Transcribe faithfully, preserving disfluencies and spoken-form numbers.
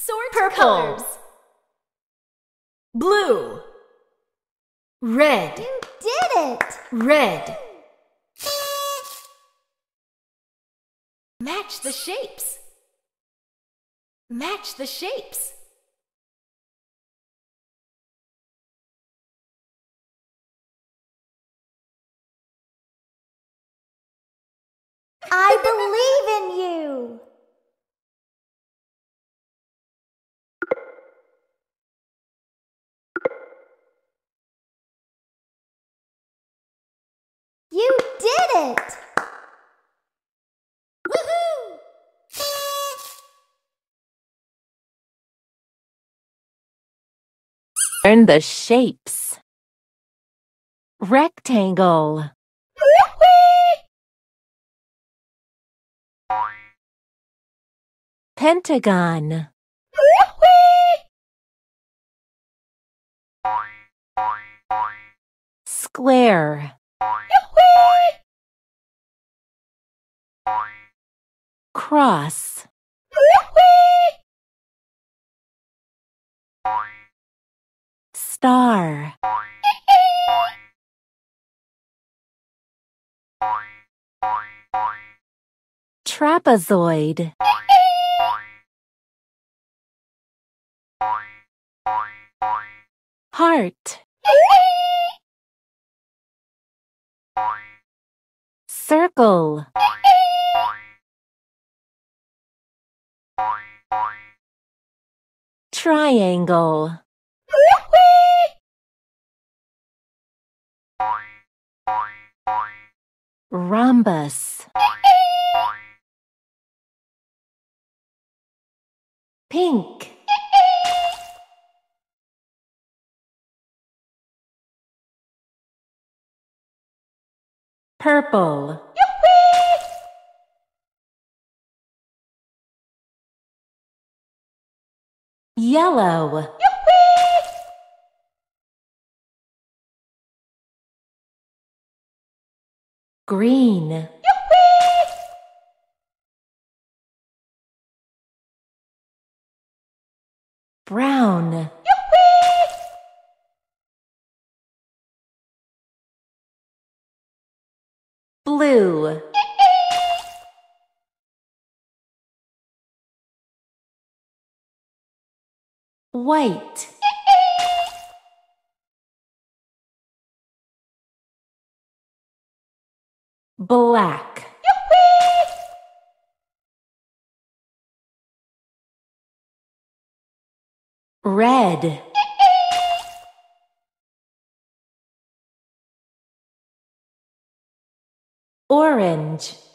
Sort Purple. colors. Blue. Red. You did it! Red. Match the shapes. Match the shapes. I believe in you! You did it! Woohoo! Learn the shapes. Rectangle. Pentagon. Square. Cross. Star. Trapezoid. Heart. Circle. Triangle. Rhombus. Pink. Purple. Yellow. Green. Brown. Blue. White. Black. Red. Orange.